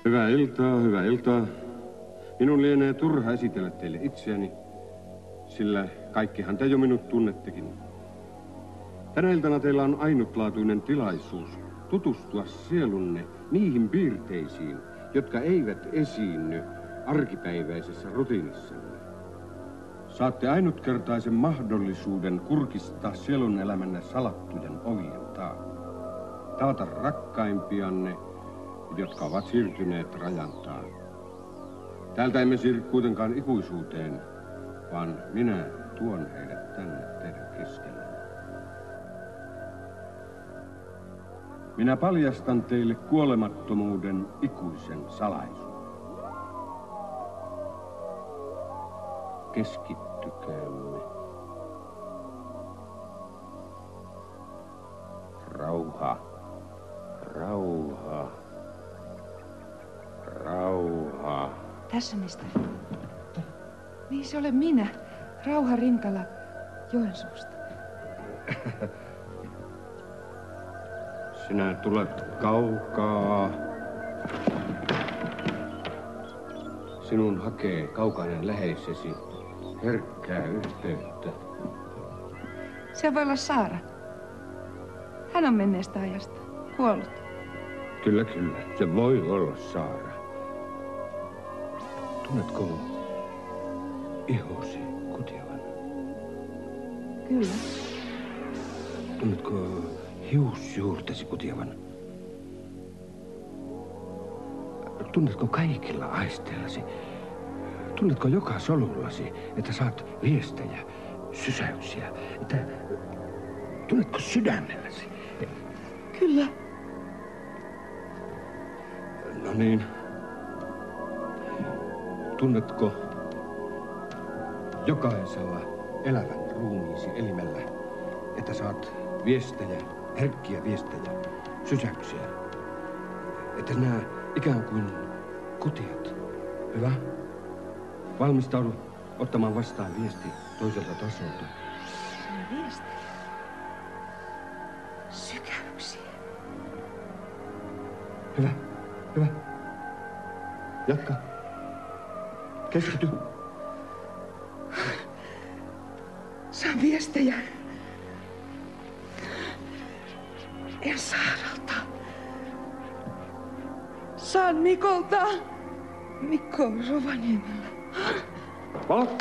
Hyvää iltaa, hyvää iltaa. Minun lienee turha esitellä teille itseäni, sillä kaikkihan te jo minut tunnettekin. Tänä iltana teillä on ainutlaatuinen tilaisuus tutustua sielunne niihin piirteisiin, jotka eivät esiinny arkipäiväisessä rutiinissanne. Saatte ainutkertaisen mahdollisuuden kurkistaa sielun elämänne salattujen ovien taa. Tavata rakkaimpianne, jotka ovat siirtyneet rajan taa. Täältä emme siirry kuitenkaan ikuisuuteen, vaan minä tuon heidät tänne teidän keskelle. Minä paljastan teille kuolemattomuuden ikuisen salaisuuden. Keskittykäämme. Rauha. Rauha. Rauha. Tässä, mestari. Niin se olen minä, Rauha Rinkala Joensuusta. Sinä tulet kaukaa. Sinun hakee kaukainen läheisesi herkkää yhteyttä. Se voi olla Saara. Hän on menneestä ajasta kuollut. Kyllä, kyllä. Se voi olla Saara. Tunnetko ihosi Kutjavan? Kyllä. Tunnetko hiusjuurtesi Kutjavan? Tunnetko kaikilla aisteillasi? Tunnetko joka solullasi, että saat viestejä, sysäyksiä? Että tunnetko sydämelläsi? Kyllä. No niin. Tunnetko jokaisella elävän ruumiisi elimellä, että saat viestejä, herkkiä viestejä, sysäyksiä? Että sinä ikään kuin kutiat. Hyvä? Valmistaudu ottamaan vastaan viesti toiselta tasolta. Viestejä. Sykäyksiä. Hyvä, hyvä. Jatka. Keskity. Saan viestejä. En Saaralta. Saan Mikolta. Mikko Rovaniemellä. Valot.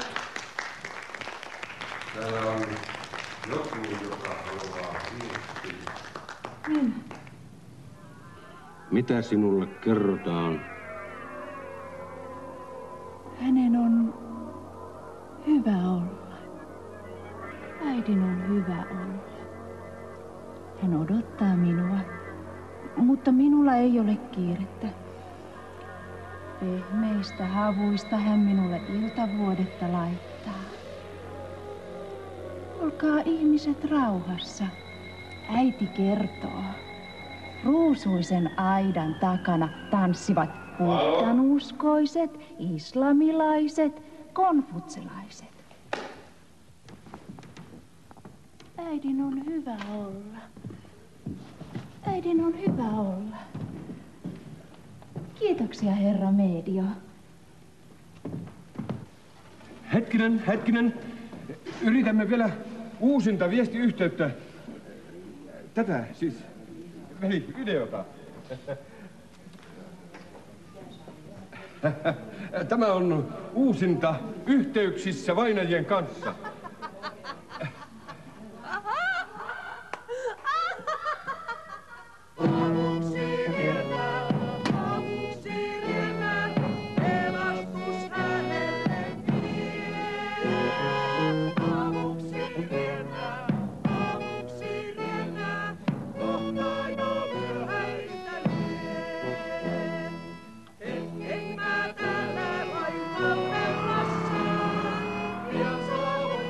Täällä on joku, joka haluaa viestiä. Minä. Mitä sinulle kerrotaan? Hänen on hyvä olla. Äidin on hyvä olla. Hän odottaa minua, mutta minulla ei ole kiirettä. Pehmeistä havuista hän minulle iltavuodetta laittaa. Olkaa ihmiset rauhassa. Äiti kertoo. Ruusuisen aidan takana tanssivat puhtanuskoiset, islamilaiset, konfutselaiset. Äidin on hyvä olla. Äidin on hyvä olla. Kiitoksia, herra Medio. Hetkinen. Yritämme vielä uusinta viestiyhteyttä. Tätä siis, videota. Tämä on uusinta yhteyksissä vainajien kanssa. Ja saavun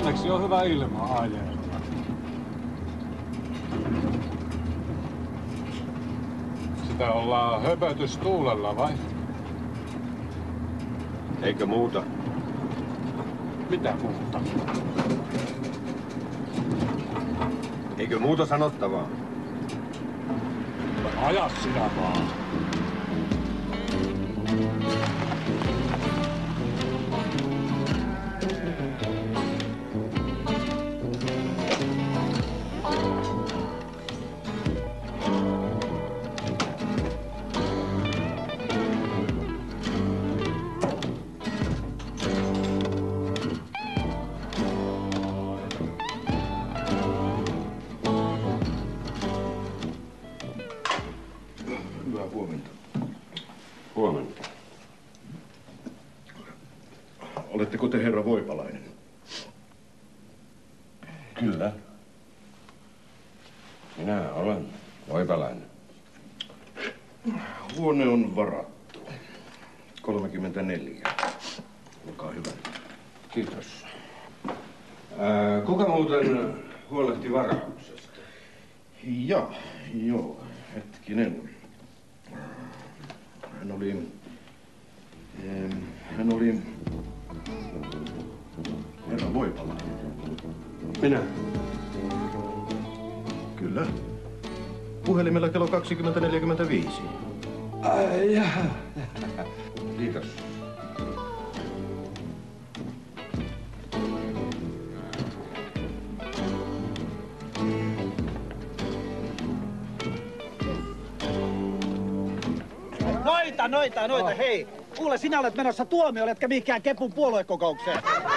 Onneksi on hyvä ilma ajella. Sitä ollaan höpötystuulella vai? Eikö muuta? Mitä muuta? Eikö muuta sanottavaa? Aja sinä vaan. Hyvää huomenta. Huomenta. Oletteko te herra Voipalainen? Kyllä. Minä olen Voipalainen. Huone on varattu. 34. Olkaa hyvä. Kiitos. Kuka muuten huolehti varauksesta? Joo. Hetkinen. Hän oli herra Voipalainen. Minä. Kyllä. Puhelimella kello 20.45. Jaha. Kiitos. Noita, hei! Kuule, sinä olet menossa tuomiolle, etkä mihinkään Kepun puoluekokoukseen.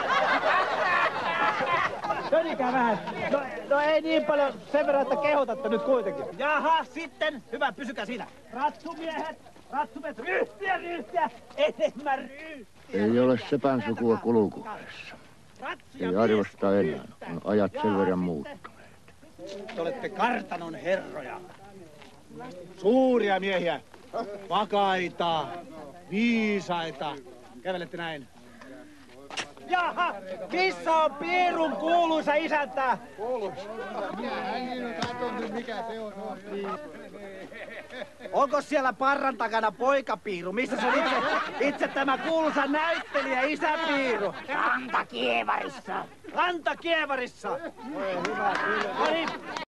Sönikää vähän. No ei niin paljon, sen verran, että kehotatte nyt kuitenkin. Jaha, sitten. Hyvä, pysykää siinä. Ratsumiehet, ryhtiä, enemmän ryhtiä. Ei ole sepän sukua Kulkukaaressa. Ei arvosta enää, on ajat sen verran muuttuneet. Te olette kartanon herroja. Suuria miehiä. Vakaita, viisaita. Kävelette näin. Jaha, missä on Piirun kuuluisa isäntä? Mikä se on? Onko siellä parran takana poika Piiru? Missä se on itse tämä kuuluisa näyttelijä isä Piiru? Rantakievarissa. Rantakievarissa. Hyvä, kyllä.